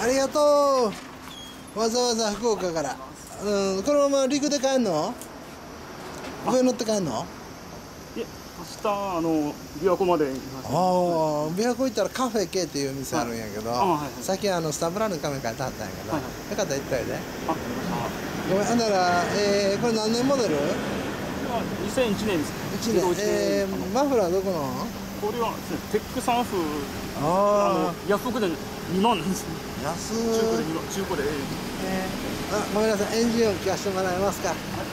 りがとう。わざわざ福岡から。このまま陸で帰んの？上乗って帰んの？ いえ、明日琵琶湖まで行きます。 ああ、琵琶湖行ったらカフェ K っていう店あるんやけど、さっきスタンプラーのカメ書いてあったんやけど、よかったら行ったよね。 あ、わかりました。 ごめん、あんなら、これ何年モデル ？2001年です。 1年。マフラーどこの？ これはですね、テックサンフ、安くで2万なんですね。 安中古で。 あ、ごめんなさい、エンジン音聞かせてもらえますか。